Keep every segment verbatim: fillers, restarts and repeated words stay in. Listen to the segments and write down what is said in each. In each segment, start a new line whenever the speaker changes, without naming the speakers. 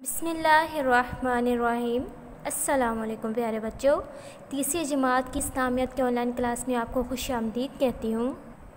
बिस्मिल्लाहिर्रहमानिर्रहीम। अस्सलाम वालेकुम प्यारे बच्चों, तीसरी जमात की इस्लामियत के ऑनलाइन क्लास में आपको खुश आमदीद कहती हूँ।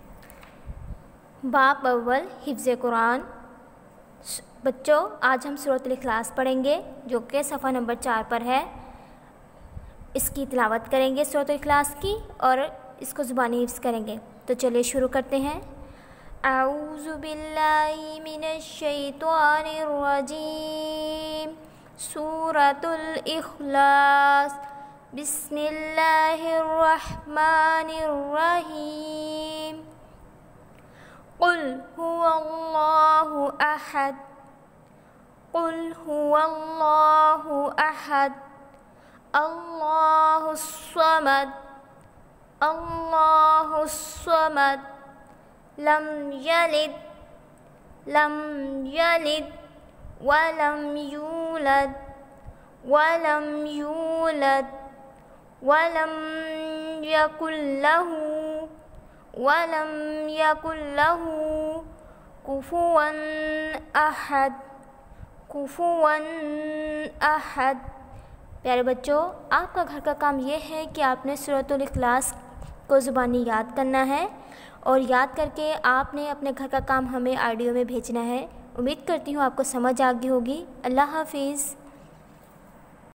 बाब अव्वल हिफ्ज़ कुरान। बच्चों, आज हम सूरत इखलास पढ़ेंगे जो कि सफ़ा नंबर चार पर है। इसकी तिलावत करेंगे सूरत इखलास की और इसको ज़ुबानी हिफ्ज़ करेंगे। तो चलिए शुरू करते हैं। औज़ु बिल्लाहि मिनश्शैतानिर रजीम। सूरतुल इखलास। बिस्मिल्लाहिर रहमानिर रहीम। क़ुल हुवल्लाहु अहद। क़ुल हुवल्लाहु अहद। अल्लाहुस समद। अल्लाहुस समद। लम यलिद लम यलिद वलम यूलद वलम यूलद वलम यकुल लहू वलम यकुल लहू कुफुवन अहद कुफुवन अहद। प्यारे बच्चों, आपका घर का काम ये है कि आपने सूरतुल इखलास को ज़ुबानी याद करना है और याद करके आपने अपने घर का काम हमें ऑडियो में भेजना है। उम्मीद करती हूँ आपको समझ आ गई होगी। अल्लाह हाफिज़।